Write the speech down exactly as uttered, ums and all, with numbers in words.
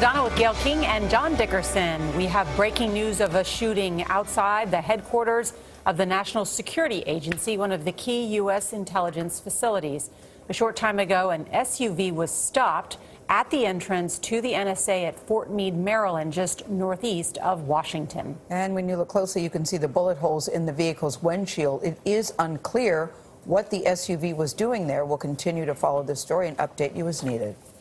Donna with Gail King and John Dickerson. We have breaking news of a shooting outside the headquarters of the National Security Agency, one of the key U S intelligence facilities. A short time ago, an S U V was stopped at the entrance to the N S A at Fort Meade, Maryland, just northeast of Washington. And when you look closely, you can see the bullet holes in the vehicle's windshield. It is unclear what the S U V was doing there. We'll continue to follow this story and update you as needed.